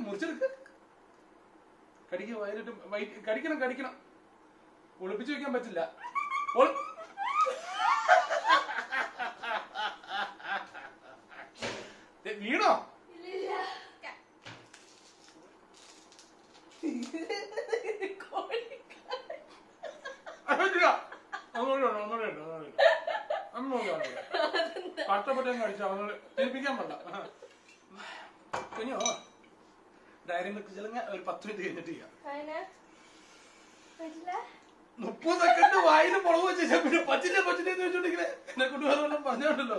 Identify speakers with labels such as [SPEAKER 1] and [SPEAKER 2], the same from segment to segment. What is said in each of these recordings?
[SPEAKER 1] മുറിച്ചെടുക്ക്. കടിക്കുക, വയലിട്ട് കടിക്കണം കടിക്കണം. ഒളിപ്പിച്ചു വെക്കാൻ പറ്റില്ല. വീണോ? കഷ്ടപ്പെട്ട കഴിച്ചു അവനോട് ഏൽപ്പിക്കാൻ പറ്റില്ല. കുഞ്ഞോ ഡയറി മിൽക്ക് ചെലങ്ങ ഒരു 10 മിനിറ്റ് കഴിഞ്ഞിട്ട് ചെയ്യാം. 30 സെക്കൻഡ് വായിൽ മുളക് വെച്ചാൽ പിന്നെ പച്ചില്ല വെച്ചിട്ടുണ്ടെങ്കിൽ എന്നെ കൊണ്ടുപോകാൻ പറഞ്ഞോണ്ടല്ലോ.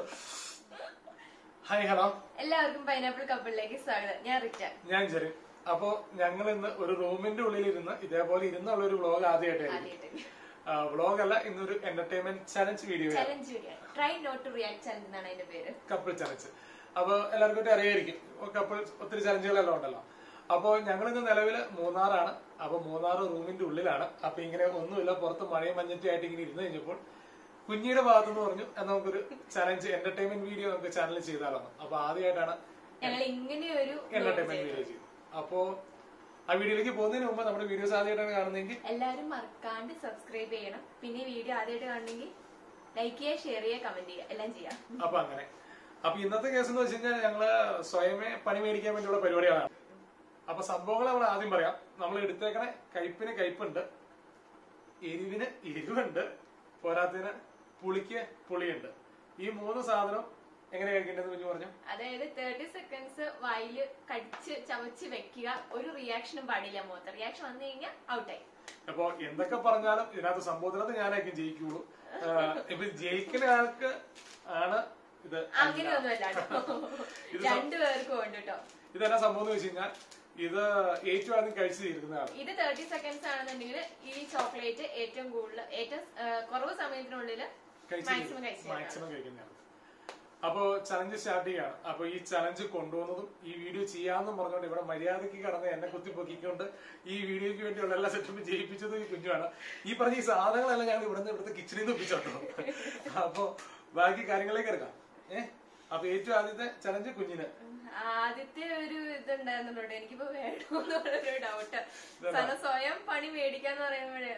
[SPEAKER 1] ഹായ് ഹലോ,
[SPEAKER 2] എല്ലാവർക്കും പൈനാപ്പിൾ കപ്പിളിലേക്ക് സ്വാഗതം. ഞാൻ റിറ്റ,
[SPEAKER 1] ഞാൻ ജെറിൻ. അപ്പോ ഞങ്ങൾ ഇന്ന് ഒരു റൂമിന്റെ ഉള്ളിൽ ഇരുന്ന് ഇതേപോലെ ഇരുന്നുള്ള ഒരു വ്ളോഗ് ആദ്യമായിട്ടായിരുന്നു. വ്ളോഗ് അല്ല, ഇന്നൊരു entertainment challenge video,
[SPEAKER 2] try not to react challenge എന്നാണ് അതിന്റെ പേര്,
[SPEAKER 1] കപ്പിൾ ചലഞ്ച്. അപ്പൊ എല്ലാവർക്കും അറിയായിരിക്കും, കപ്പിൾ ഒത്തിരി ചലഞ്ചുകളെല്ലാം ഉണ്ടല്ലോ. അപ്പൊ ഞങ്ങൾ ഇന്ന് നിലവില് മൂന്നാറാണ്. അപ്പൊ മൂന്നാറ് റൂമിന്റെ ഉള്ളിലാണ്. അപ്പൊ ഇങ്ങനെ ഒന്നുമില്ല, പുറത്ത് മഴയും മഞ്ഞിട്ടും ആയിട്ട് ഇങ്ങനെ ഇരുന്ന് കഴിഞ്ഞപ്പോൾ കുഞ്ഞിയുടെ ഭാഗത്തുനിന്ന് പറഞ്ഞു നമുക്കൊരു ചലഞ്ച് എന്റർടൈൻമെന്റ് വീഡിയോ നമുക്ക് ചാനലിൽ ചെയ്താലോ. അപ്പൊ ആദ്യമായിട്ടാണ്
[SPEAKER 2] ഞങ്ങൾ ഇങ്ങനെ ഒരു
[SPEAKER 1] എന്റർടൈൻമെന്റ് വീഡിയോ ചെയ്തത്. അപ്പോ ആ വീഡിയോയിലേക്ക് പോകുന്നതിന് മുമ്പ് നമ്മുടെ വീഡിയോസ് ആദ്യമായിട്ടാണ് കാണുന്നതെങ്കിൽ
[SPEAKER 2] എല്ലാവരും മറക്കാണ്ട് സബ്സ്ക്രൈബ് ചെയ്യണം. പിന്നെ വീഡിയോ ആദ്യമായിട്ട് കാണണമെങ്കിൽ ലൈക്ക് ചെയ്യുക, ഷെയർ ചെയ്യുക, കമന്റ് ചെയ്യുക, എല്ലാം ചെയ്യാം.
[SPEAKER 1] അപ്പൊ അങ്ങനെ. അപ്പൊ ഇന്നത്തെ കേസ് എന്ന് വെച്ച് കഴിഞ്ഞാൽ ഞങ്ങള് സ്വയമേ പണി മേടിക്കാൻ വേണ്ടിയുള്ള പരിപാടികളാണ്. അപ്പൊ സംഭവങ്ങൾ നമ്മൾ ആദ്യം പറയാം. നമ്മൾ എടുത്തേക്കണ കയ്പിന് കയ്പുണ്ട്, എരിവിന് എരിവുണ്ട്, പോരാത്തതിന് പുളിക്ക് പുളിയുണ്ട്. ഈ 3 സാധനം എങ്ങനെ കഴിക്കേണ്ടത് കുഞ്ഞു പറഞ്ഞു.
[SPEAKER 2] അതായത് 30 സെക്കൻഡ്സ് വായില് കടിച്ച് ചവച്ച് വെക്കുക. ഒരു റിയാക്ഷനും പാടില്ല. മുഖത്ത് റിയാക്ഷൻ വന്നു കഴിഞ്ഞാൽ ഔട്ടായി.
[SPEAKER 1] അപ്പൊ എന്തൊക്കെ പറഞ്ഞാലും ഇതിനകത്ത് സംഭവത്തിനകത്ത് ഞാനായിരിക്കും ജയിക്കുള്ളൂ. ഇപ്പൊ ജയിക്കുന്ന ആൾക്ക് ആണ് ഇത്.
[SPEAKER 2] അങ്ങനെയൊന്നുമല്ല, രണ്ടുപേർക്കും ഉണ്ട് കേട്ടോ.
[SPEAKER 1] ഇതെന്നാ സംഭവം എന്ന് വെച്ച് കഴിഞ്ഞാൽ ഇത് ഏറ്റവും ആദ്യം കഴിച്ചു തീരുന്നതാണ്.
[SPEAKER 2] ഇത് 30 സെക്കൻഡ്സ് ആണെന്നുണ്ടെങ്കിൽ ഈ ചോക്ലേറ്റ് ഏറ്റവും കുറവ് സമയത്തിനുള്ളിൽ
[SPEAKER 1] മാക്സിമം കഴിക്കുന്നതാണ്. അപ്പോ ചലഞ്ച് സ്റ്റാർട്ട് ചെയ്യാണ്. അപ്പൊ ഈ ചലഞ്ച് കൊണ്ടുവന്നതും ഈ വീഡിയോ ചെയ്യാമെന്നും പറഞ്ഞുകൊണ്ട് ഇവിടെ മര്യാദയ്ക്ക് കടന്ന് എന്നെ കുത്തിപ്പൊക്കിക്കൊണ്ട് ഈ വീഡിയോയ്ക്ക് വേണ്ടിയുള്ള എല്ലാ സെറ്റപ്പും ചെയ്യിപ്പിച്ചതും ഈ കുഞ്ഞുമാണ്. ഈ പറഞ്ഞ ഈ സാധനങ്ങളെല്ലാം ഞങ്ങൾ ഇവിടുത്തെ കിച്ചണിൽ നിന്ന് ഒപ്പിച്ചോട്ടോ. അപ്പൊ ബാക്കി കാര്യങ്ങളിലേക്ക് എടുക്കാം. അപ്പൊ ഏറ്റവും ആദ്യത്തെ ചലഞ്ച് കുഞ്ഞിന്.
[SPEAKER 2] ആദ്യത്തെ ഒരു ഇതുണ്ടായിരുന്നുള്ളൂ, എനിക്കിപ്പോ വേണമെന്നുള്ളൊരു ഡൗട്ട്. സ്വയം പണി മേടിക്കാന്ന് പറയുമ്പോഴേ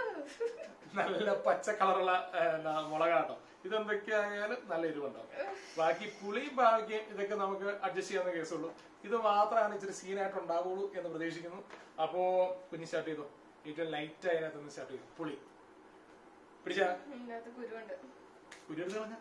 [SPEAKER 1] നല്ല പച്ച കളറുള്ള മുളകാട്ടോ. ഇതെന്തൊക്കെയായാലും നല്ല എരിവുണ്ടാവും. ബാക്കി പുളിയും പാവയ്ക്കും ഇതൊക്കെ നമുക്ക് അഡ്ജസ്റ്റ് ചെയ്യാവുന്ന കേസുള്ളൂ. ഇത് മാത്രമാണ് ഇച്ചിരി സീനായിട്ട് ഉണ്ടാവുള്ളൂ എന്ന് പ്രതീക്ഷിക്കുന്നു. അപ്പോ കുഞ്ഞ് സ്റ്റാർട്ട് ചെയ്തോ. ഏറ്റവും ലൈറ്റ് അതിനകത്ത് സ്റ്റാർട്ട് ചെയ്തു. പുളി പിടിച്ചാ
[SPEAKER 2] കുരുണ്ട്.
[SPEAKER 1] കുരുണ്ട് പറഞ്ഞ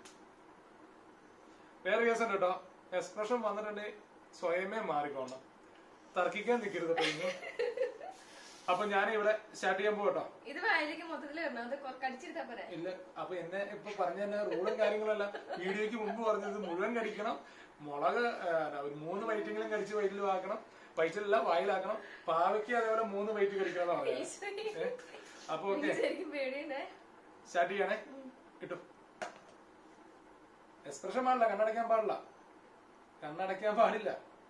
[SPEAKER 1] വേറെ കേസുണ്ട് കേട്ടോ. എക്സ്പ്രഷൻ വന്നിട്ടുണ്ടെങ്കിൽ സ്വയമേ മാറിക്കോണം, തർക്കിക്കാൻ നിൽക്കരുത് കഴിഞ്ഞു. അപ്പൊ ഞാൻ ഇവിടെ സ്റ്റാർട്ട് ചെയ്യാൻ പോകട്ടോ.
[SPEAKER 2] ഇത് വായിലേക്ക് മൊത്തത്തിൽ
[SPEAKER 1] ഇല്ല, അപ്പൊ എന്നെ ഇപ്പൊ പറഞ്ഞ തന്നെ റൂളും കാര്യങ്ങളല്ല. വീഡിയോയ്ക്ക് മുമ്പ് പറഞ്ഞത് മുഴുവൻ കടിക്കണം, മുളക് ഒരു 3 വൈറ്റെങ്കിലും കടിച്ച് വയറ്റിൽ ആക്കണം, വയറ്റിലല്ല വായിലാക്കണം. പാവയ്ക്ക് അതേപോലെ 3 വൈറ്റ് കടിക്കണം എന്ന് പറഞ്ഞത്. അപ്പൊ ഓക്കെ, സ്റ്റാർട്ട് ചെയ്യണേ. കിട്ടും. എക്സ്പ്രഷൻ പാടില്ല, കണ്ണടയ്ക്കാൻ പാടില്ല, കണ്ണടയ്ക്കാൻ പാടില്ല.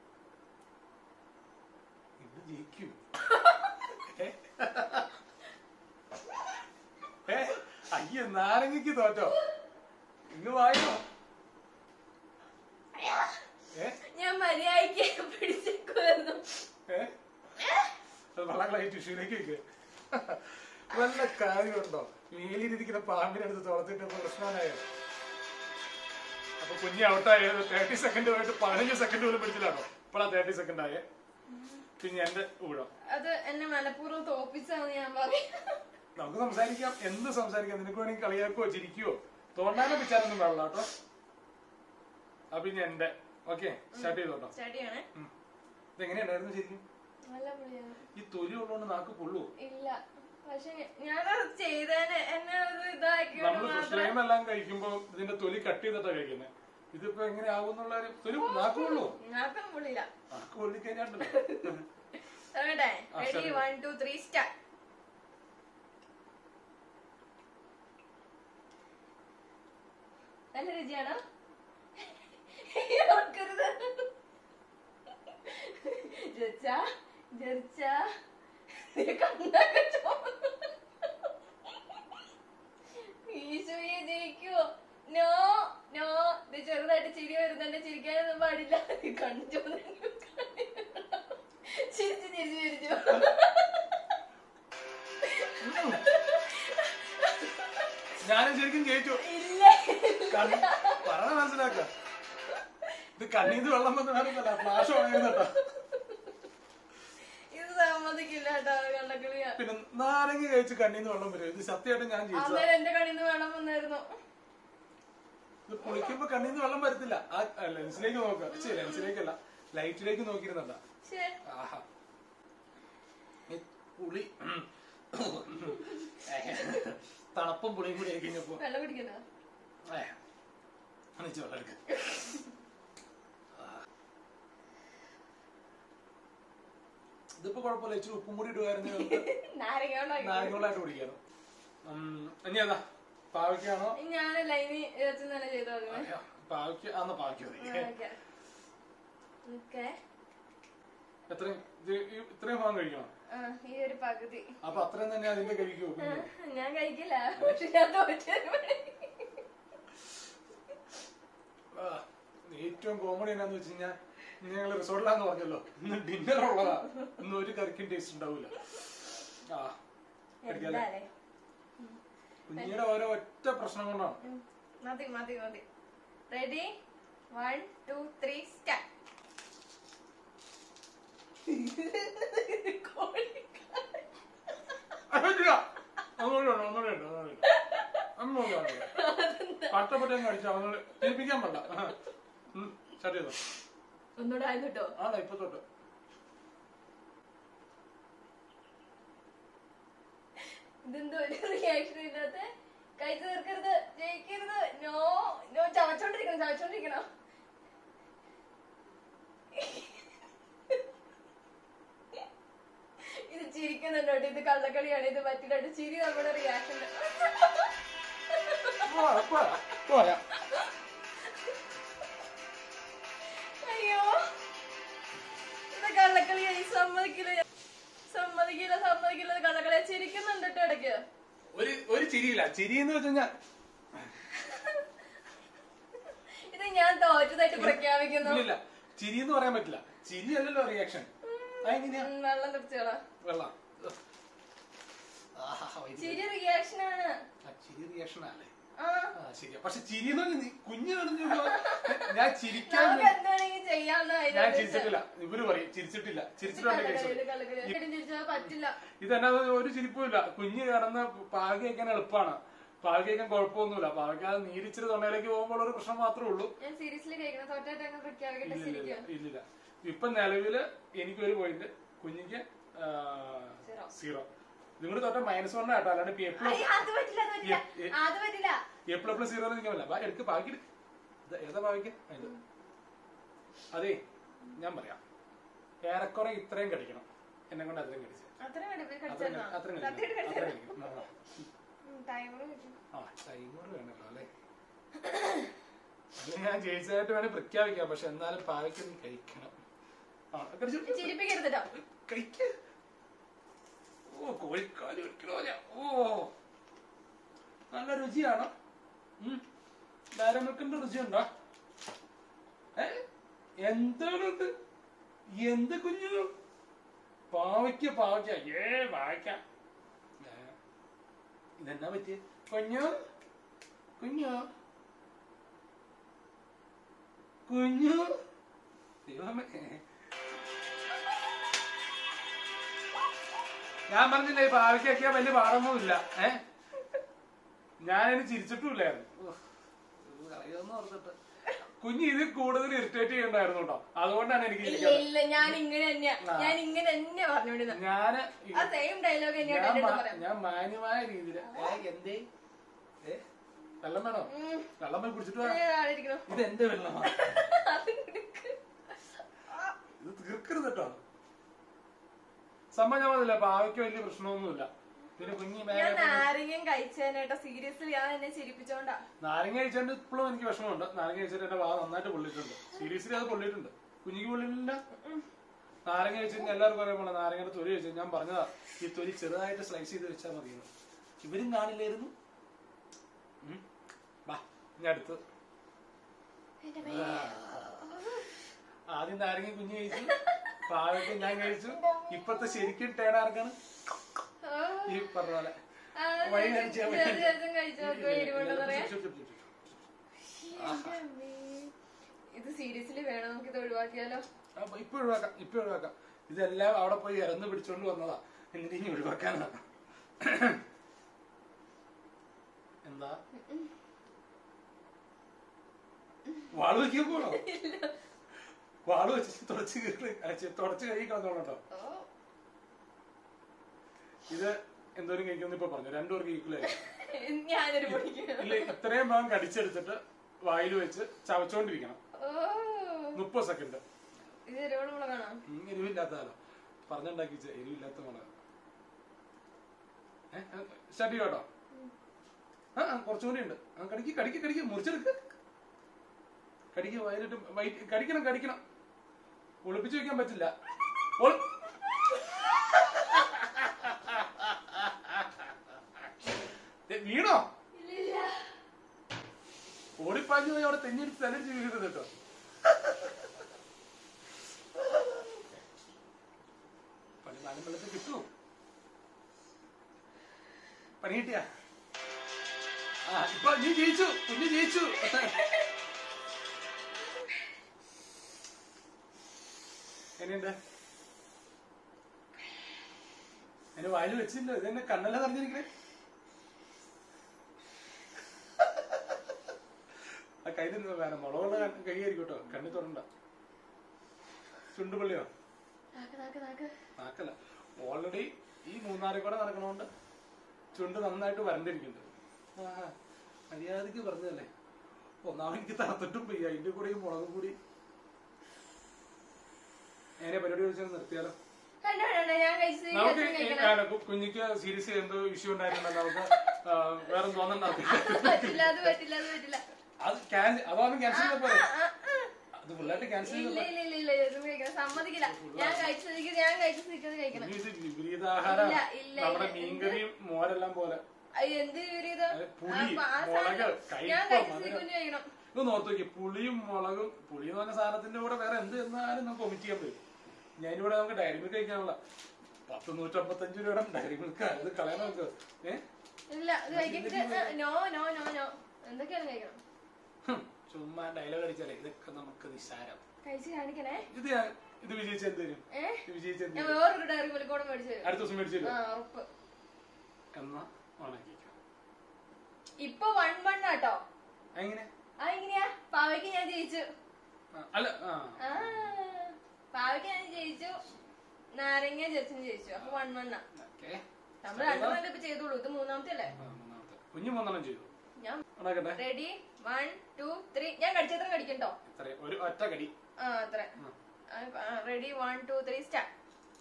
[SPEAKER 1] ഇത് ജയിക്കും. അയ്യ, നാരങ്ങക്ക് തോറ്റോ? ഇന്ന് വായോ.
[SPEAKER 2] ഞാൻ മര്യാദയ്ക്ക് പിടിച്ചേക്കുമായിരുന്നു.
[SPEAKER 1] വളങ്ങളായി ടിഷ്യൂലേക്ക് വെക്ക്. വല്ല കാര്യമുണ്ടോ? മേലിരിക്കുന്ന പാമ്പിനടുത്ത് തുറത്തിട്ട് പ്രശ്നമായോ? അപ്പൊ കുഞ്ഞ് ഔട്ടായത് 30 സെക്കൻഡ് പോയിട്ട് 15 സെക്കൻഡ് പോലും പിടിച്ചില്ലാണോ? ഇപ്പോഴാ 30 സെക്കൻഡ് ആയേ. പിന്നെ എന്റെ ഊഴം.
[SPEAKER 2] അത് എന്നെ മനഃപൂർവ്വം തോപ്പിച്ചാന്ന് ഞാൻ പറയും.
[SPEAKER 1] നമുക്ക് സംസാരിക്കാം, എന്ത് സംസാരിക്കാം. നിനക്ക് വേണമെങ്കിൽ കളിയാക്കോ ചിരിക്കുവോ തോണ്ടാനോ പിച്ചാനൊന്നും പാടില്ല കേട്ടോ. അപ്പൊ ഇനി എന്റെ ഓക്കെ സ്റ്റാർട്ട് ചെയ്തോട്ടോ. ഇതെങ്ങനെയുണ്ടായിരുന്നു ശരിക്കും? ഈ തൊലി ഉള്ളതുകൊണ്ട് നാക്ക് പൊള്ളു
[SPEAKER 2] ഇല്ല. പക്ഷെ ഞാനത് ചെയ്തേനെ എന്നെ
[SPEAKER 1] നമ്മള് ഫിഷ് ലൈം എല്ലാം കഴിക്കുമ്പോ ഇതിന്റെ തൊലി കട്ട് ചെയ്തിട്ടാ കഴിക്കുന്നത്. ഇതിപ്പോ എങ്ങനെ ആകുന്നുള്ള തൊലി നാക്ക് പൊള്ളു.
[SPEAKER 2] നാക്കം പൊള്ളില്ല,
[SPEAKER 1] നാക്ക് പൊള്ളി കഴിഞ്ഞാണ്ടല്ലോ.
[SPEAKER 2] Ready 1 2 3 start. നല്ല രുചിയാണോ? ഈശോയെ ജയിക്കുവോ? No no. ഇത് ചെറുതായിട്ട് ചിരി വരുന്നുണ്ട്, ചിരിക്കാനൊന്നും പാടില്ല. കണ്ടു
[SPEAKER 1] ഞാനും ശരിക്കും ജയിച്ചു. പറഞ്ഞ മനസ്സിലാക്ക, ഇത് കണ്ണീന്ന് വെള്ളം വന്ന് വേണമെന്നല്ല, ഫ്ലാഷ് ഓണായിരുന്നോ.
[SPEAKER 2] ഇത് സമ്മതിക്കില്ല കേട്ടോ കള്ളക്കളിയാ.
[SPEAKER 1] പിന്നെ നാരങ്ങ കഴിച്ച് കണ്ണീന്ന് വെള്ളം വരും. ഇത് സത്യമായിട്ട് ഞാൻ ജയിച്ചു.
[SPEAKER 2] എന്റെ കണ്ണീന്ന് വെള്ളം വന്നായിരുന്നു.
[SPEAKER 1] ഇത് പൊളിക്കുമ്പോ കണ്ണീന്ന് വെള്ളം വരത്തില്ല. ആ ലെൻസിലേക്ക് നോക്ക. ശരി, ലെൻസിലേക്കല്ല, ലൈറ്റിലേക്ക് നോക്കിയിരുന്നണ്ട. ആഹാ, പുളി തണുപ്പും പുളിയും കൂടി ആയി കഴിഞ്ഞപ്പോ
[SPEAKER 2] വെള്ളം കുടിക്കണോ?
[SPEAKER 1] വെള്ളം എടുക്ക. ഇതിപ്പോ കുഴപ്പമില്ല, ഇച്ചിരി ഉപ്പും കൂടി ഇടുവായിരുന്നു. നാരങ്ങളായിട്ട് കുടിക്കാറ്. ഇനി ഏതാ, പാവയ്ക്കാണോ?
[SPEAKER 2] ഞാനല്ല, ഇനി തന്നെ ചെയ്തോ.
[SPEAKER 1] പാവയ്ക്ക ആന്നോ? പാവയ്ക്ക ഇത്രയും ഭാഗം കഴിക്കണം.
[SPEAKER 2] ഈ ഒരു പകുതി.
[SPEAKER 1] അപ്പൊ അത്രയും തന്നെ അതിന്റെ കഴിക്കൂ.
[SPEAKER 2] ഞാൻ കഴിക്കില്ല, പക്ഷെ ഞാൻ
[SPEAKER 1] ഏറ്റവും കോമഡി എന്നാന്ന് വെച്ച് കഴിഞ്ഞാൽ, ഞങ്ങള് റിസോർട്ടിലാന്ന് പറഞ്ഞല്ലോ, ഇന്ന് ഡിന്നർ ഉള്ളതാ. ഇന്ന് ഒരു കറിക്കും ടേസ്റ്റ് ഉണ്ടാവൂല. കുഞ്ഞിയുടെ ഓരോ ഒറ്റ പ്രശ്നം കൊണ്ടാണ്.
[SPEAKER 2] മതി മതി മതി. Ready, 1 2 3 start.
[SPEAKER 1] കട്ടപ്പറ്റ കഴിച്ചാ തിരിപ്പിക്കാൻ പറ്റ. സ്റ്റാർട്ട് ചെയ്തോ.
[SPEAKER 2] ഒന്നുകൂടെ ആയിട്ടോ?
[SPEAKER 1] ആണോ? ഇപ്പൊ തൊട്ട്.
[SPEAKER 2] ഇതെന്തോ ഒരു റിയാക്ഷൻ ഇല്ലാത്ത. കൈ തീർക്കരുത്, ജയിക്കരുത്. No no, ചവച്ചോണ്ടിരിക്കണം, ചവച്ചോണ്ടിരിക്കണം. ഇത് ചിരിക്കുന്നുണ്ടോ? ഇത് കള്ളക്കളിയാണ്, ഇത് പറ്റില്ല. ചിരി നമ്മുടെ റിയാക്ഷൻ. അയ്യോ, ഇത് കള്ളക്കളിയായി. സമ്മതിക്കില്ല, സമ്മതിക്കില്ല, സമ്മതിക്കില്ല. കള്ളക്കളിയാ. ചിരിക്കുന്നുണ്ട് കേട്ടോ ഇടയ്ക്ക്.
[SPEAKER 1] ഒരു ചിരിയില്ല. ചിരി എന്ന് വെച്ചാൽ
[SPEAKER 2] ഇത് ഞാൻ തോറ്റതായിട്ട് പ്രഖ്യാപിക്കുന്നു.
[SPEAKER 1] ഇല്ല, ചിരി എന്ന് പറയാൻ പറ്റില്ല. ചിരി അല്ലല്ലോ റിയാക്ഷൻ.
[SPEAKER 2] വെള്ളം കുടിച്ചോളാം.
[SPEAKER 1] വെള്ളം
[SPEAKER 2] ചിരി റിയാക്ഷൻ ആണ്.
[SPEAKER 1] ചിരി റിയാക്ഷൻ അല്ലേ? ശരിയാ. പക്ഷെ ചിരി എന്ന് പറഞ്ഞ കുഞ്ഞു നടന്നു. ഞാൻ ചിരിക്കാൻ ഞാൻ ചിരിച്ചിട്ടില്ല. ഇവര് പറയും ചിരിച്ചിട്ടില്ല.
[SPEAKER 2] പറ്റില്ല.
[SPEAKER 1] ഇതെന്നാ ഒരു ചിരിപ്പും ഇല്ല. കുഞ്ഞ് കിടന്ന് പാകി വയ്ക്കാൻ എളുപ്പമാണ്. പാകി വയ്ക്കാൻ കുഴപ്പമൊന്നുമില്ല. പാകിക്കാതെ നീരിച്ചിട്ട് തൊണ്ടയിലേക്ക് പോകുമ്പോൾ ഒരു പ്രശ്നം മാത്രമേ ഉള്ളൂ. ഇല്ലില്ല. ഇപ്പൊ നിലവില് എനിക്കൊരു പോയിന്റ്, കുഞ്ഞിക്ക് 0. നിങ്ങളുടെ തൊട്ട -1 കേട്ടോ. അല്ലാണ്ട് എപ്പോഴും 0 നിൽക്കാമല്ല. എടുക്ക്, പാക്കി ഏതാ പാവിക്ക? അതെ, ഞാൻ പറയാം, ഏറെക്കുറെ ഇത്രയും കടിക്കണം. എന്നെ കൊണ്ട് അത്രയും കടിച്ചു. ടൈമർ വേണല്ലോ അല്ലേ? അത് ഞാൻ ജയിച്ചതായിട്ട് വേണേ പ്രഖ്യാപിക്കാം. പക്ഷെ എന്നാലും പാവയ്ക്ക് നീ കഴിക്കണം. കഴിക്ക. ഓ, കോഴിക്കാല് ഒരിക്കലോ. ഓ, നല്ല രുചിയാണ്. ഡയറമിൽക്കിന്റെ രുചിയുണ്ടോ? എന്താണത്? എന്ത് കുഞ്ഞു? പാവയ്ക്ക പാവയ്ക്ക. ഇതെന്നാ പറ്റിയ കുഞ്ഞു? കുഞ്ഞു കുഞ്ഞു ദൈവമേ, ഞാൻ പറഞ്ഞില്ലേ പാവയ്ക്കൊക്കെ വലിയ പാടൊന്നുമില്ല. ഞാനതിന് ചിരിച്ചിട്ടുമില്ലായിരുന്നു. അറിയാന്ന് പറഞ്ഞിട്ട് കുഞ്ഞ് ഇതിൽ കൂടുതൽ ഇറിറ്റേറ്റ് ചെയ്യണ്ടായിരുന്നു കേട്ടോ. അതുകൊണ്ടാണ് എനിക്ക് ഞാൻ മാന്യമായ രീതിയിൽ എന്തേ വെള്ളം വേണോ? വെള്ളം പോയി കുടിച്ചിട്ട് ഇത് എന്റെ വെള്ളമാണ്. ഇത് തീർക്കരുത് കേട്ടോ. സംഭവം ഞാൻ പറഞ്ഞില്ല, പാവയ്ക്ക് വലിയ പ്രശ്നമൊന്നുമില്ല. പിന്നെ കുഞ്ഞി
[SPEAKER 2] നാരങ്ങ കഴിച്ചേട്ടോ. സീരിയസ്ലി ഞാൻ എന്നെ ചിരിപ്പിച്ചോണ്ടാ.
[SPEAKER 1] നാരങ്ങ കഴിച്ചോണ്ട് ഇപ്പോഴും എനിക്ക് വിഷമമുണ്ട്. നാരങ്ങ കഴിച്ചിട്ട് എന്റെ ഭാഗം നന്നായിട്ട് പൊള്ളിയിട്ടുണ്ട്. സീരിയസ്ലി അത് പൊള്ളിയിട്ടുണ്ട്. കുഞ്ഞിക്ക് പൊള്ളിയില്ല. നാരങ്ങ കഴിച്ചിട്ട് എല്ലാവർക്കും അറിയാമോ, നാരങ്ങയുടെ തൊലി കഴിച്ചു. ഞാൻ പറഞ്ഞതാ, ഈ തൊലി ചെറുതായിട്ട് സ്ലൈസ് ചെയ്ത് വെച്ചാൽ മതിയെന്ന്. ഇവരും കാണില്ലായിരുന്നു. ഞാൻ അടുത്ത് ആദ്യം നാരങ്ങ കുഞ്ഞ് കഴിച്ചു, പാവയ്ക്ക ഞാൻ കഴിച്ചു. ഇപ്പത്തെ ശരിക്കും ടേൺ ആർക്കാണ് ഈ പറഞ്ഞ പോലെ വഴി കഴിച്ചാൽ
[SPEAKER 2] ഇത് സീരിയസ്ലി വേണം, നമുക്ക് ഇത് ഒഴിവാക്കിയാലോ?
[SPEAKER 1] ഇപ്പൊ ഒഴിവാക്കാം. ഇതെല്ലാം അവിടെ പോയി ഇറന്ന് പിടിച്ചോണ്ട് വന്നതാ, എന്നിട്ട് ഇനി ഒഴിവാക്കാനാണ്. എന്താ വാള് വെക്കാൻ പോണോ? വാള് വെച്ച് തുടച്ച് കൈ കളഞ്ഞോളട്ടോ. ഇത് എന്തോരം കഴിക്കുമെന്ന് ഇപ്പൊ പറഞ്ഞു, രണ്ടുപേർക്ക് ഈക്വലായി. ഇല്ല, എത്രയും ഭാഗം കടിച്ചെടുത്തിട്ട് വായിൽ വെച്ച് ചവച്ചോണ്ടിരിക്കണം 30 സെക്കൻഡ്. എരിവില്ലാത്തതാണോ പറഞ്ഞുണ്ടാക്കി? എരിവില്ലാത്ത മുളക്. സ്റ്റാർട്ട് ചെയ്യോട്ടോ. കുറച്ചുകൂടി ഉണ്ട്. കടിക്ക് മുറിച്ചെടുക്ക്. കടിക്ക് വയലിട്ട് കടിക്കണം. ഒളിപ്പിച്ചു വെക്കാൻ പറ്റില്ല. വീണോ? ഓടിപ്പാഞ്ഞു പോയി അവിടെ തെഞ്ഞിടിച്ച് തലടിച്ച് വീഴുന്നത് കേട്ടോ. പണി നാലും വെള്ളത്തിൽ കിട്ടൂ. പണി കിട്ടിയാ? ഇപ്പൊ നീ ജയിച്ചു, കുഞ്ഞു ജയിച്ചു. എങ്ങനെയുണ്ട്? എന്നെ വായിൽ വെച്ചില്ല. ഇതെന്നെ കണ്ണെല്ലാം നിറഞ്ഞിരിക്കണേ. ആ കൈ നിന്ന് വേണം. മുളകുള്ള കൈയായിരിക്കും കേട്ടോ, കണ്ണി തൊടണ്ട. ചുണ്ടുപള്ളിയോ? നാക്കല്ല. ഓൾറെഡി ഈ മൂന്നാറിൽ കൂടെ നടക്കണോണ്ട് ചുണ്ട് നന്നായിട്ട് വരണ്ടിരിക്കുന്നുണ്ട്. മര്യാദക്ക് പറഞ്ഞതല്ലേ. ഒന്നാമത് എനിക്ക് തണുത്തിട്ടും പോയി, അതിന്റെ കൂടെ ഈ മുളകും കൂടി. എങ്ങനെ പരിപാടി വിളിച്ചാൽ നിർത്തിയാലോ? നമുക്ക് കുഞ്ഞിക്ക് സീരിയസ് എന്തോ ഇഷ്യൂ ഉണ്ടായിട്ടുണ്ടല്ലോ, നമുക്ക് വേറെ തോന്നണ്ട. അത് അതാണ് ക്യാൻസൽ ചെയ്ത പോലെ. അത് ഫുള്ളായിട്ട് ക്യാൻസൽ വിപരീതാഹാരം. നമ്മുടെ മീൻകറിയും മോരെല്ലാം പോലെ. പുളി മുളക് ഇത് നോർത്ത് നോക്കി. പുളിയും മുളകും. പുളി എന്ന് പറഞ്ഞ സാധനത്തിന്റെ കൂടെ വേറെ എന്ത് എന്നാലും നമുക്ക് ഒമിറ്റ് ചെയ്യാൻ പറ്റും. ഞാനിവിടെ നമുക്ക് ഡയറി മിൽക്ക് കഴിക്കാനുള്ള 155 രൂപയുടെ ഡയറി മിൽക്ക്. അത് കളയാൻ നമുക്ക്. ചുമ്മാ ഡയലോഗ് അടിച്ചാലേ ഇതൊക്കെ നമുക്ക് നിസ്സാരം. ഇത് വിജയിച്ച എന്തേലും അടുത്ത ദിവസം മേടിച്ചു എന്നാ ഓണാക്കി.
[SPEAKER 2] ഇപ്പൊ 1-1 ആട്ടോ.
[SPEAKER 1] എങ്ങനെ?
[SPEAKER 2] എങ്ങനെയാ? പാവയ്ക്ക് ഞാൻ ജയിച്ചു.
[SPEAKER 1] അല്ല,
[SPEAKER 2] പാവയ്ക്ക് ഞാൻ ജയിച്ചു, നാരങ്ങ ജസ്റ്റിന് ജയിച്ചു. അപ്പൊ 1-1 നമ്മള് 2 ഇപ്പൊ ചെയ്തോളൂ. ഇത് മൂന്നാമത്തെ അല്ലേ?
[SPEAKER 1] കുഞ്ഞു 3 ചെയ്തു.
[SPEAKER 2] റെഡി 1 2 3. ഞാൻ കടിച്ചത്ര കടിക്കട്ടോ.
[SPEAKER 1] ഒരു ഒറ്റ കടി.
[SPEAKER 2] അത്ര. Ready 1 2 3 start.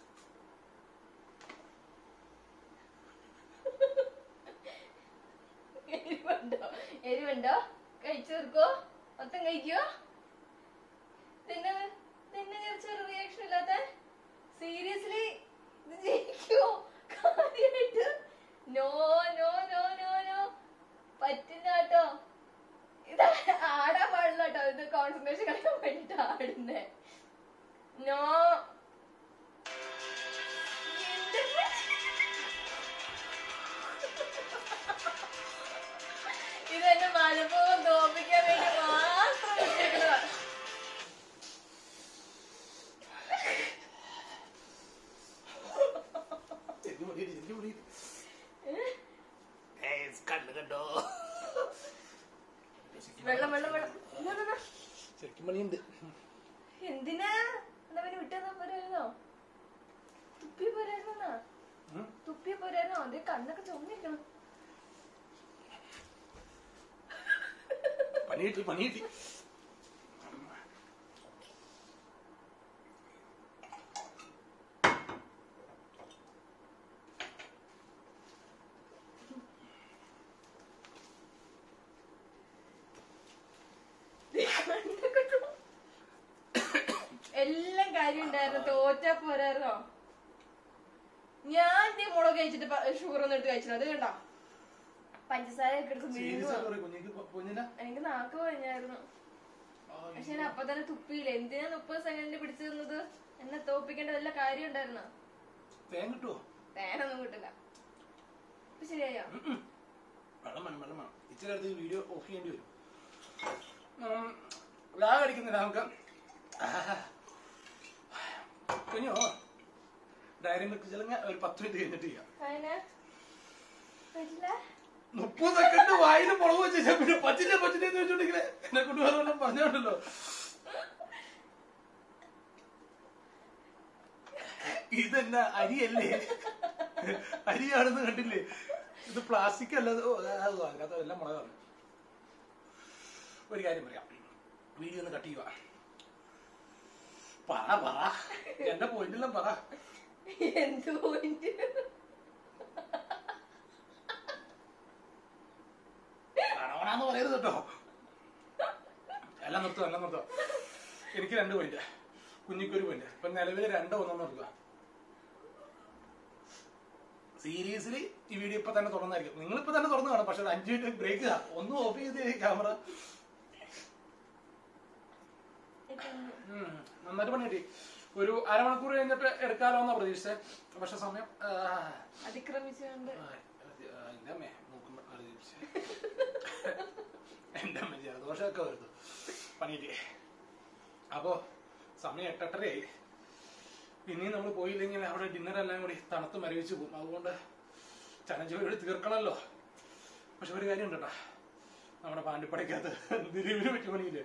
[SPEAKER 2] എരിവുണ്ടോ? കഴിച്ചു തീർക്കോ? മൊത്തം കഴിക്കോ? പിന്നെ ചെറിയ റിയാക്ഷൻ ഇല്ലാത്ത? സീരിയസ്ലി ഇത് ജയിക്കോ? കാര്യമായിട്ട്? നോ പറ്റില്ല കേട്ടോ. ഇത് ആടാൻ പാടില്ല കേട്ടോ. ഇത് കോൺസെൻട്രേഷൻ കളിക്കാൻ വേണ്ടിട്ട് ആടുന്നേ. നോ. ഇതെന്നെ മനഃപൂർവ്വം തോപ്പിക്കാൻ വേണ്ടി മാത്രം വെച്ചേക്കുന്നതാ.
[SPEAKER 1] കണ്ടോ
[SPEAKER 2] വെള്ളം
[SPEAKER 1] ശരിക്കും പണിയുണ്ട്.
[SPEAKER 2] എന്തിനാ? എന്നാ പിന്നെ വിട്ടെന്നാ പോരായിരുന്നോ? തുപ്പി പോരായിരുന്നോ? അതേ കണ്ണൊക്കെ ചുമന്നിരിക്കണം.
[SPEAKER 1] പണിയിട്ടി.
[SPEAKER 2] എല്ലാം കാര്യം ഉണ്ടായിരുന്നു. തോറ്റാ പോരായിരുന്നോ? ഞാൻ മുളക് കഴിച്ചിട്ട് ഷുഗർ ഒന്നും എടുത്ത് കഴിച്ചത്. അത് കണ്ടോ? പഞ്ചസാര ഒക്കെ എടുത്ത് എനിക്ക് നാക്ക് കഴിഞ്ഞായിരുന്നു. പക്ഷെ ഞാൻ അപ്പൊ തന്നെ തുപ്പിയില്ല. എന്തിനാ 30 സെക്കൻഡിൽ പിടിച്ചു തന്നത്? എന്നെ തോപ്പിക്കേണ്ട വല്ല കാര്യം ഉണ്ടായിരുന്നോ?
[SPEAKER 1] തേൻ കിട്ടുമോ?
[SPEAKER 2] തേനൊന്നും കിട്ടില്ല. ശരിയായോ?
[SPEAKER 1] വെള്ളം വേണം. ഇച്ചിരി അടുത്ത് വീഡിയോ ഓഫ് ചെയ്യേണ്ടി വരും. ലാഗ് അടിക്കുന്നില്ല നമുക്ക്. കുഞ്ഞോ ഡയറി മിൽക്ക് ചിലങ്ങ ഒരു 10 മിനിറ്റ് കഴിഞ്ഞിട്ട് ചെയ്യാം. 30 സെക്കൻഡ് വായിൽ മുളക് വെച്ചാൽ പിന്നെ പറ്റില്ല എന്ന് വെച്ചോണ്ടെങ്കില് എന്നെ കൊണ്ടുപോകാൻ പറഞ്ഞോണ്ടല്ലോ. ഇതെന്നാ അരിയല്ലേ? അരിയാണെന്ന് കണ്ടില്ലേ? ഇത് പ്ലാസ്റ്റിക് അല്ലത്. അതിനകത്ത് എല്ലാം മുളകാണ്. ഒരു കാര്യം പറയാം, വീഡിയോ ഒന്ന് കട്ട് ചെയ്യുക. പറ എന്റെ പോയിന്റെല്ലാം പറ.
[SPEAKER 2] എന്ത് പോയിന്റ്?
[SPEAKER 1] പറവണാന്ന് പറയരുത് കേട്ടോ. എല്ലാം നിർത്തുക. എനിക്ക് 2 പോയിന്റ്, കുഞ്ഞിക്കൊരു പോയിന്റ്. ഇപ്പൊ നിലവില് 2-1 നിർത്തുക. സീരിയസ്ലി ഈ വീഡിയോ ഇപ്പൊ തന്നെ തുറന്നായിരിക്കും. നിങ്ങളിപ്പോ തന്നെ തുറന്നു കാണും. പക്ഷെ 5 മിനിറ്റ് ബ്രേക്ക് ഒന്ന് ഓഫ് ചെയ്ത് ക്യാമറ. നന്നായിട്ട് പണി കിട്ടി. ഒരു അരമണിക്കൂർ കഴിഞ്ഞിട്ട് എടുക്കാലോന്നാ പ്രതീക്ഷിച്ചത്. പക്ഷെ സമയം
[SPEAKER 2] അതിക്രമിച്ചുകൊണ്ട്
[SPEAKER 1] എന്റെ അമ്മ ജലദോഷമൊക്കെ വരുന്നു പണിയിട്ട്. അപ്പോ സമയം 8:30 പിന്നെയും നമ്മൾ പോയില്ലെങ്കിൽ അവിടെ ഡിന്നറെല്ലാം കൂടി തണുത്ത് മരവിച്ച് പോകും. അതുകൊണ്ട് ചലഞ്ച് പരിപാടി തീർക്കണമല്ലോ. പക്ഷെ ഒരു കാര്യം ഉണ്ട് കേട്ടോ, നമ്മുടെ പാണ്ടിപ്പടയ്ക്കകത്ത് ദിലീപിന് പറ്റിയ പണിയില്ലേ,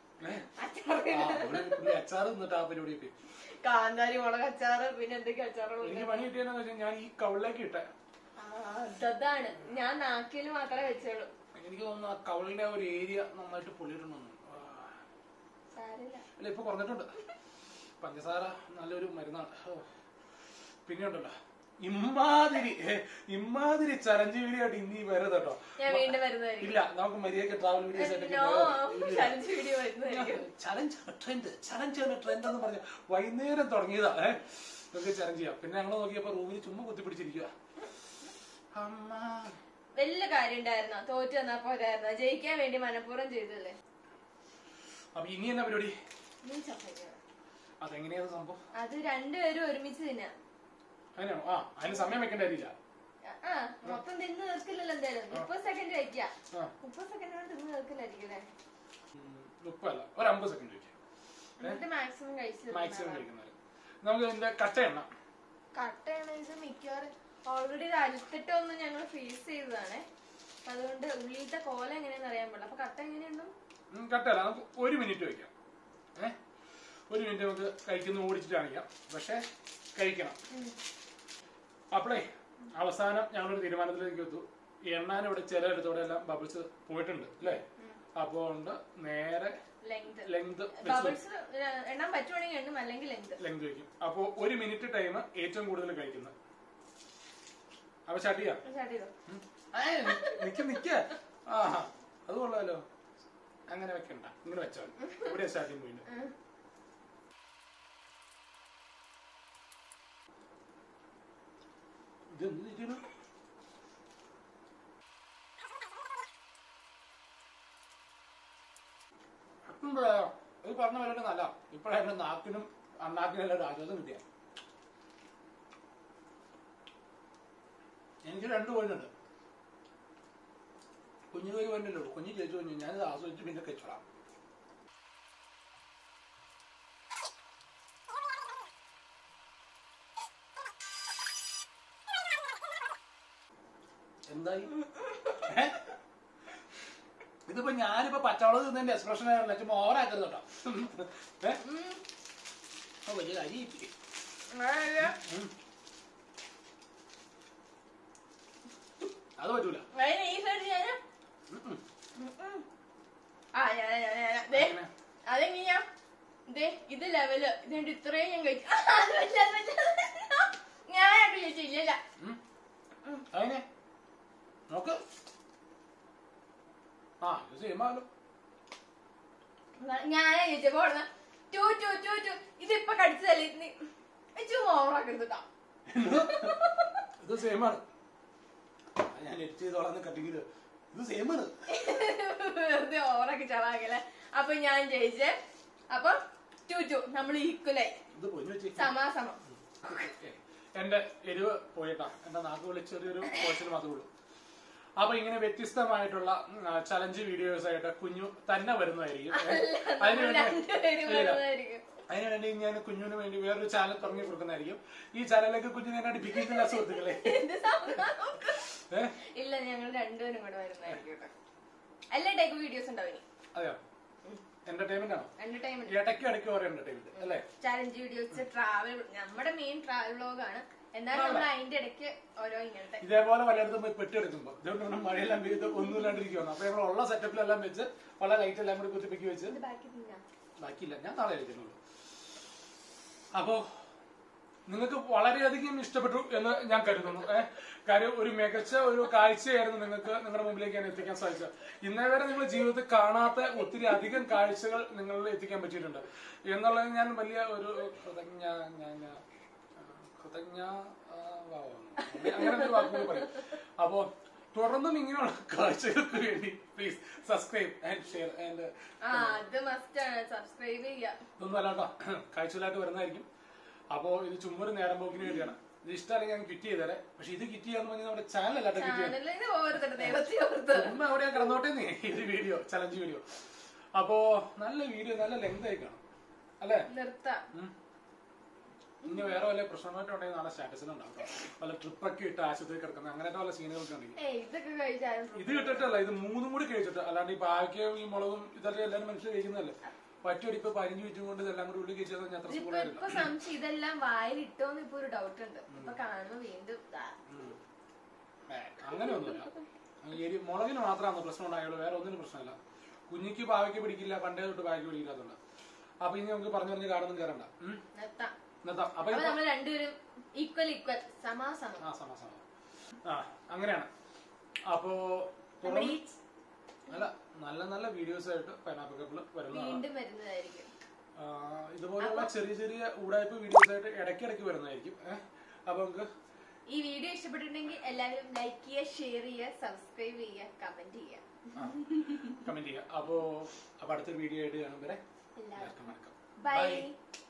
[SPEAKER 1] അച്ചാറ് നിന്നിട്ട് ആ പരിപാടിയൊക്കെ
[SPEAKER 2] കാന്താരി മുളക് അച്ചാറ്, പിന്നെ എന്തൊക്കെ അച്ചാറുകൾ.
[SPEAKER 1] എനിക്ക് പണി കിട്ടിയെന്ന് വെച്ചാൽ ഞാൻ ഈ കവിളിലേക്ക് ഇട്ടേ.
[SPEAKER 2] അതാണ് ഞാൻ നാക്കിൽ മാത്രമേ വെച്ചോളൂ.
[SPEAKER 1] എനിക്ക് തോന്നുന്നു ആ കവിളിന്റെ ഒരു ഏരിയ നന്നായിട്ട് പൊള്ളിയിട്ടുണ്ടെന്ന്. അല്ല ഇപ്പൊ കുറഞ്ഞിട്ടുണ്ട്. പഞ്ചസാര നല്ലൊരു മരുന്നാണ്. പിന്നെ ഉണ്ടല്ലോ ഇമ്മാതിരി ചലഞ്ച് വീഡിയോ ആയിട്ട് ഇനി വരുന്നത് കേട്ടോ. ഇല്ല, നമുക്ക് മര്യാദക്ക് ട്രാവൽ വീഡിയോസ് ചലഞ്ച് ട്രെൻഡ് എന്ന് പറഞ്ഞ വൈകുന്നേരം തുടങ്ങിയതാ. നമുക്ക് ചലഞ്ച് ചെയ്യാം. പിന്നെ ഞങ്ങൾ നോക്കിയപ്പോ റൂമിൽ ചുമ്മാ കുത്തിപ്പിടിച്ചിരിക്കുക.
[SPEAKER 2] വല്ല കാര്യം ഉണ്ടായിരുന്നോ? തോറ്റു വന്നാ പോരായിരുന്നോ? ജയിക്കാൻ വേണ്ടി മനഃപൂർവ്വം ചെയ്തല്ലേ.
[SPEAKER 1] അപ്പൊ ഇനി എന്നാ പരിപാടി? അതെങ്ങനെയാണ് സംഭവം?
[SPEAKER 2] അത് രണ്ടുപേരും ഒരുമിച്ച് തിന്നാ.
[SPEAKER 1] അങ്ങനെയാണോ? അതിന് സമയം വെക്കേണ്ട കാര്യമില്ല.
[SPEAKER 2] മൊത്തം തിന്ന് തീർക്കില്ലല്ലോ. എന്തായാലും 30 സെക്കൻഡ് വയ്ക്കാം. 30 സെക്കൻഡ് കൊണ്ട് തിന്ന് തീർക്കില്ലായിരിക്കും അല്ലേ?
[SPEAKER 1] 30 അല്ല, ഒരു 50 സെക്കൻഡ് വയ്ക്കാം.
[SPEAKER 2] മാക്സിമം
[SPEAKER 1] കഴിക്കുന്നത്. നമുക്ക് ഇതിന്റെ കട്ട എണ്ണ
[SPEAKER 2] ഇത് മിക്കവാറും ഓൾറെഡി ഇത് അരിത്തിട്ടൊന്നും ഞങ്ങൾ ഫേസ് ചെയ്തതാണ്. അതുകൊണ്ട് ഉള്ളിലത്തെ കോല എങ്ങനെയാന്ന് അറിയാൻ പാടില്ല. അപ്പൊ കട്ട എങ്ങനെയുണ്ടോ?
[SPEAKER 1] കട്ടല്ല, നമുക്ക് 1 മിനിറ്റ് വയ്ക്കാം. 1 മിനിറ്റ് നമുക്ക് കഴിക്കുന്ന ഓടിച്ചിട്ട് കാണിക്കാം. പക്ഷെ കഴിക്കണം. അപ്പളേ അവസാനം ഞങ്ങളൊരു തീരുമാനത്തിലേക്ക് എത്തു. എണ്ണാൻ ഇവിടെ ചിലയിടത്തോടെ എല്ലാം ബബിൾസ് പോയിട്ടുണ്ട് അല്ലേ? അപ്പോ നേരെ ലെങ്ത്
[SPEAKER 2] എണ്ണാൻ പറ്റുവാണെങ്കിൽ എണ്ണും, അല്ലെങ്കിൽ
[SPEAKER 1] ലെങ്ത് വയ്ക്കും. അപ്പോ 1 മിനിറ്റ് ടൈം ഏറ്റവും കൂടുതൽ കഴിക്കുന്നത്. അപ്പൊ സ്റ്റാർട്ട് ചെയ്യാം. നിക്ക അത് കൊള്ളാലോ. അങ്ങനെ വെക്കണ്ട, ഇങ്ങനെ വെച്ചാൽ ഇവിടെ സ്റ്റാർട്ടിങ് പോയിന്റ്. ഇതെന്ത് ചെയ്യണം? ഇത് പറഞ്ഞ പോലെ നല്ല ഇപ്പോഴാണ് നാക്കിനും അണ്ണാക്കിനെല്ലാം ആശ്വാസം കിട്ടിയ. എനിക്ക് 2 പോയിട്ടുണ്ട്. കുഞ്ഞു പോയി പോയിട്ടല്ലോ. കുഞ്ഞു ചേച്ചു കുഞ്ഞു ഞാനിത് ആസ്വദിച്ച് പിന്നെ കഴിച്ചോളാം. എന്തായി? ഇതിപ്പോ ഞാനിപ്പോ പച്ചവളവ് തിന്നതിന്റെ എക്സ്പ്രഷൻ ആയിരുന്നില്ല. ചുമ്മാ ഓവറാക്കരുത് കേട്ടോ. വലിയ കാര്യം അത് പറ്റൂല.
[SPEAKER 2] അതെങ്ങനെയാ ഇത് ലെവല് ഇതുകൊണ്ട് ഇത്രയും ഞാൻ കഴിച്ചു. ഞാനായിട്ട് ചോദിച്ചില്ല.
[SPEAKER 1] അതിനെ നോക്ക്.
[SPEAKER 2] ഞാനാ ചോദിച്ചപ്പോ ഇതിപ്പൊ കടിച്ചതല്ലേ. ഓവറാക്കരുത്.
[SPEAKER 1] ഇത് സെയിമാണ്. ഞാൻ എഡിറ്റ് ചെയ്തോളാം കട്ടിങ്ങില്. ഇത് സെയിമാണ്.
[SPEAKER 2] വെറുതെ ഓവറാക്കി ചളാക്കല്ലേ. അപ്പൊ ഞാൻ ജയിച്ചേ. അപ്പൊ നമ്മൾ ഈക്വലായി
[SPEAKER 1] ഇത് പൊന്നു വെച്ച്
[SPEAKER 2] സമാസമം.
[SPEAKER 1] എന്റെ എരിവ് പോയിട്ടാ, എന്റെ നാക്കുകളിൽ ചെറിയൊരു പോർഷൻ മാത്രമേ ഉള്ളൂ. അപ്പൊ ഇങ്ങനെ വ്യത്യസ്തമായിട്ടുള്ള ചലഞ്ച് വീഡിയോസ് ആയിട്ട് കുഞ്ഞു തന്നെ വരുന്നതായിരിക്കും. അതിനുവേണ്ടി ഞാൻ കുഞ്ഞിന് വേണ്ടി വേറൊരു ചാനൽ തുടങ്ങി കൊടുക്കുന്നതായിരിക്കും. ഈ ചാനലിലേക്ക് കുഞ്ഞിനെ അടുപ്പിക്കുന്നില്ല സുഹൃത്തുക്കളെ.
[SPEAKER 2] ഇല്ല, ഞങ്ങൾ രണ്ടുപേരും കൂടെ വരുന്നതായിരിക്കും. എല്ലാ ടൈപ്പ് വീഡിയോസ് ഉണ്ടാവും.
[SPEAKER 1] അതെയോ? എന്റർടൈൻമെന്റ് ആണോ? ഇടയ്ക്ക് ഓരോ എന്റർടൈൻമെന്റ് അല്ലേ?
[SPEAKER 2] ചാലഞ്ച് വീഡിയോസ്, ട്രാവൽ, നമ്മുടെ മെയിൻ ട്രാവൽ വ്ലോഗാണ്. എന്നാലും നമ്മൾ അതിന്റെ ഇടയ്ക്ക് ഓരോ ഇങ്ങനത്തെ
[SPEAKER 1] ഇതേപോലെ പലയിടത്തും പോയി പെട്ടെടുക്കുമ്പോ ഇതുകൊണ്ട് മഴയെല്ലാം പെയ്ത് ഒന്നുമില്ലാണ്ടിരിക്കുവാണ്. അപ്പൊ ഞങ്ങൾ ഉള്ള സെറ്റപ്പിലെല്ലാം വെച്ച് പല ലൈറ്റ് എല്ലാം കൂടി കുത്തിപ്പിക്കി വെച്ച് ബാക്കിയില്ല, ഞാൻ നാളെ കഴിക്കുന്നുള്ളൂ. അപ്പോ നിങ്ങൾക്ക് വളരെയധികം ഇഷ്ടപ്പെട്ടു എന്ന് ഞാൻ കരുതുന്നു. കാര്യം ഒരു മികച്ച ഒരു കാഴ്ചയായിരുന്നു നിങ്ങൾക്ക് നിങ്ങളുടെ മുമ്പിലേക്ക് ഞാൻ എത്തിക്കാൻ സാധിച്ചത്. ഇന്നേ വരെ നിങ്ങൾ ജീവിതത്തിൽ കാണാത്ത ഒത്തിരി അധികം കാഴ്ചകൾ നിങ്ങളിൽ എത്തിക്കാൻ പറ്റിയിട്ടുണ്ട് എന്നുള്ളത് ഞാൻ വലിയ ഒരു അങ്ങനെ ഒരു വാക്കുകൾ പറയും. അപ്പോ തുടർന്നും ഇങ്ങനെയുള്ള കാഴ്ചകൾക്ക് വേണ്ടി please subscribe and share and ഇതൊന്നും അല്ലാട്ടോ, കാഴ്ചകളായിട്ട് വരുന്നതായിരിക്കും. അപ്പോ ഇത് ചുമ്മാ ഒരു നേരം പോക്കിന് വേണ്ടിയാണ്. ഇത് ഇഷ്ടമല്ലെങ്കിൽ ഞാൻ ക്വിറ്റ് ചെയ്തേരെ. പക്ഷെ ഇത് ക്വിറ്റ് ചെയ്യാന്ന് പറഞ്ഞാൽ നമ്മുടെ ചാനലല്ലാട്ടോ ക്വിറ്റ് ചെയ്യുന്നത്. അവിടെ കിടന്നോട്ടേന്നേ ഇത് വീഡിയോ, ചലഞ്ച് വീഡിയോ. അപ്പോ നല്ല വീഡിയോ, നല്ല ലെങ്ത് ആയി കാണും അല്ലേ? ഇനി വേറെ വല്ല പ്രശ്നമായിട്ടുണ്ടെങ്കിൽ നാളെ സ്റ്റാറ്റസിലുണ്ടാവും. വല്ല ട്രിപ്പൊക്കെ ഇട്ട് ആശുപത്രി കിടക്കുന്ന അങ്ങനത്തെ വല്ല സീനുകളൊക്കെ ഉണ്ടെങ്കിൽ ഇത് ഇട്ടിട്ടല്ല, ഇത് മൂന്നും കൂടി കഴിച്ചിട്ട്. അല്ലാണ്ട് ഈ പാക്കയും ഈ മുളകും ഇതൊക്കെ എല്ലാവരും മനുഷ്യർ കഴിക്കുന്നതല്ലേ. പറ്റിയൊരു ഇപ്പൊ 15 മിനിറ്റും കൊണ്ട് ഇതെല്ലാം കൂടി ഉള്ളിൽ കഴിച്ചത് ഞാൻ അത്ര സുഖമായിരുന്നു.
[SPEAKER 2] ഇതെല്ലാം വായിലിട്ടോന്ന് ഇപ്പൊ ഒരു ഡൗട്ട് ഉണ്ട്. വീണ്ടും
[SPEAKER 1] അങ്ങനെയൊന്നുമില്ല. മുളകിന് മാത്രമാണ് പ്രശ്നം ഉണ്ടായുള്ളൂ, വേറെ ഒന്നിനും പ്രശ്നമില്ല. കുഞ്ഞിക്ക് പാവയ്ക്ക് പിടിക്കില്ല, പണ്ടേ തൊട്ട് പാവയ്ക്ക് പിടിക്കാത്തതുണ്ട്. അപ്പൊ ഇനി നമുക്ക് പറഞ്ഞു പറഞ്ഞ് കാണുന്നും കയറണ്ട.
[SPEAKER 2] അപ്പൊ നമ്മൾ രണ്ടുപേരും ഈക്വൽ സമാസമം.
[SPEAKER 1] അങ്ങനെയാണ്. അപ്പോ അല്ല, നല്ല നല്ല വീഡിയോസ് ആയിട്ട് പൈനാപ്പിൾ കപ്പിൾ
[SPEAKER 2] വരുന്നതായിരിക്കും.
[SPEAKER 1] ഇതുപോലുള്ള ചെറിയ ചെറിയ ഊടായ്പ വീഡിയോസ് ആയിട്ട് ഇടയ്ക്കിടയ്ക്ക് വരുന്നതായിരിക്കും. അപ്പൊ നമുക്ക്
[SPEAKER 2] ഈ വീഡിയോ ഇഷ്ടപ്പെട്ടിട്ടുണ്ടെങ്കിൽ എല്ലാവരും ലൈക്ക് ചെയ്യുക, ഷെയർ ചെയ്യുക, സബ്സ്ക്രൈബ് ചെയ്യുക, കമന്റ് ചെയ്യുക.
[SPEAKER 1] അപ്പൊ അടുത്തൊരു വീഡിയോ ആയിട്ട് കാണും വരെ എല്ലാവർക്കും വണക്കം.
[SPEAKER 2] ബൈ.